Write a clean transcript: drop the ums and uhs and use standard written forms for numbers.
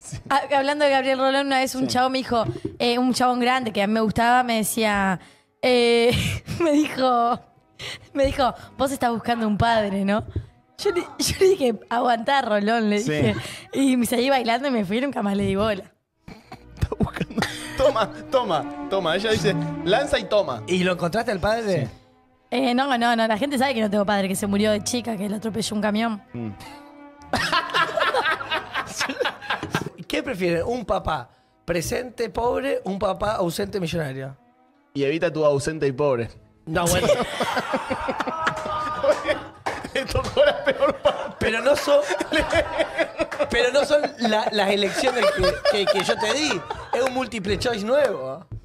Hablando de Gabriel Rolón, una vez un chabón me dijo, un chabón grande que a mí me gustaba, me decía, me dijo, vos estás buscando un padre, ¿no? Yo le dije, aguantá, Rolón, le dije. Y me seguí bailando y me fui y nunca más le di bola. Está buscando. Toma. Ella dice, lanza y toma. ¿Y lo encontraste al padre? No, la gente sabe que no tengo padre, que se murió de chica, que le atropelló un camión. ¿Qué prefieren? ¿Un papá presente pobre, un papá ausente millonario? Y evita tu ausente y pobre. No, bueno. Me tocó la peor parte. Pero no son las elecciones que yo te di. Es un multiple choice nuevo.